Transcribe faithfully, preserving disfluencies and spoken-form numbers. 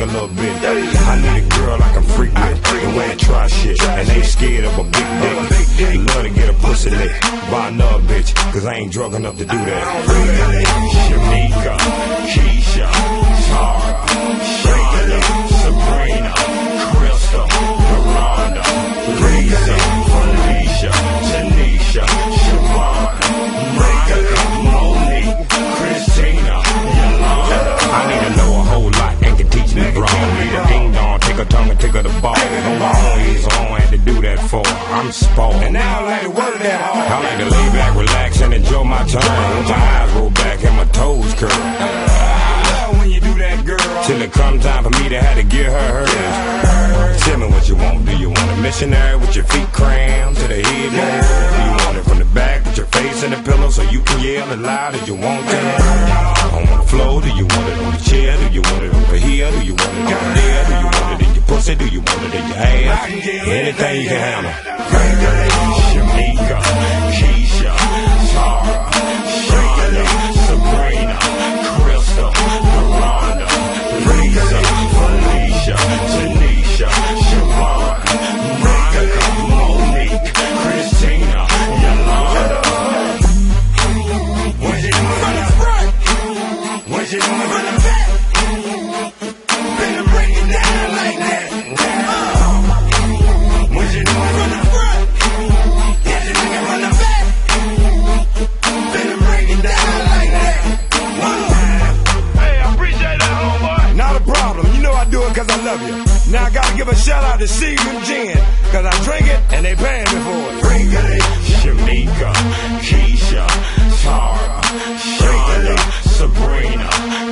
a little bit. I need a girl I can freak with, the way to try shit, and ain't scared of a big dick. Love to get a pussy lick by another bitch, cause I ain't drunk enough to do that. Shamika, Keisha, Tara, Shonda, Sabrina, Crystal, Miranda, Lisa, Felicia, Tanisha, Siobhan, Monica, Monique, Christina, Yolanda. I need to know a whole lot and can teach me wrong. Need a ding dong, take a tongue and take her the ball. Hold on, he's on, had to do that for. I'm spoiled. And now I like to work that hard. I like to lay back, relax, and enjoy my time. With my eyes roll back and my toes curl. When you do that, girl. Till it come time for me to have to give her hers. Tell me what you want. Do you want a missionary with your feet crammed to the head down? Do you want it from the back with your face in the pillow so you can yell as loud as you want to? On the floor, do you want it on the chair? Do you want it over here? Do you want it over there? Do you want it in your pussy? Do you want it in your ass? Anything you can handle. Shamika, Keisha, Tara, Shonda, Sabrina, Crystal, Miranda, Lisa, Felicia, Tanisha, Siobhan, Monica, Monique, Christina, Yolanda. When you doing from the front, when you doing from the back, better break it down like that. Uh, when you doing from the front, get the nigga from the back, better break it down like that. Uh. Hey, I appreciate that, homeboy. Not a problem. You know I do it cause I love you. Now I gotta give a shout out to Steve and Jen, cause I drink it and they paying me for it. Drink it. Shamika, Keisha, Tara, Shonda, Sabrina,